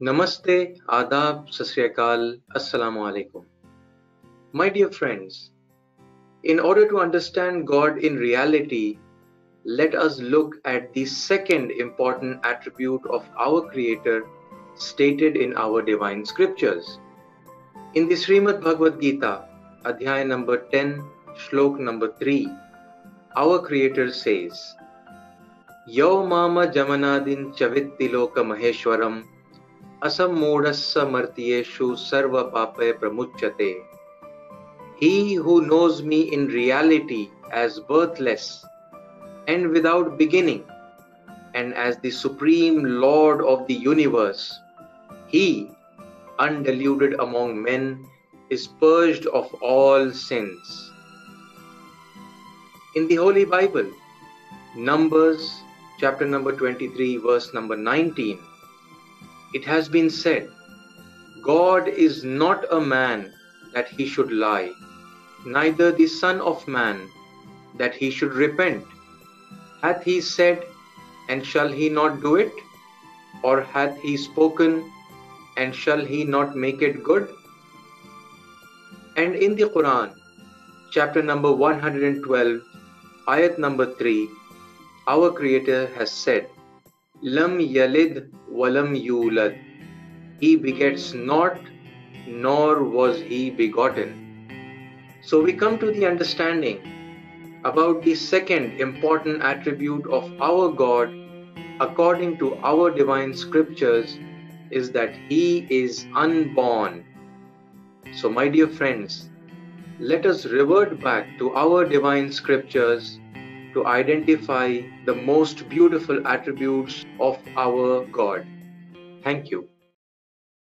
Namaste, Adab, Sat Sri Akal, Assalamu Alaikum. My dear friends, in order to understand God in reality, let us look at the second important attribute of our Creator stated in our divine scriptures. In the Srimad Bhagavad Gita, Adhyay number 10, Shlok number 3, our Creator says, Yo mama jamanadin chavittiloka maheshwaram asammodhassa martyeshu sarva pape pramuchyate. He who knows me in reality as birthless and without beginning, and as the supreme Lord of the universe, he, undiluted among men, is purged of all sins. In the Holy Bible, Numbers chapter number 23, verse number 19, it has been said, God is not a man that he should lie, neither the Son of Man that he should repent. Hath he said, and shall he not do it? Or hath he spoken, and shall he not make it good? And in the Quran, chapter number 112, ayat number 3, our Creator has said, Lam yalid walam yulad. He begets not, nor was he begotten. So we come to the understanding about the second important attribute of our God according to our divine scriptures is that he is unborn. So my dear friends, let us revert back to our divine scriptures to identify the most beautiful attributes of our God. Thank you.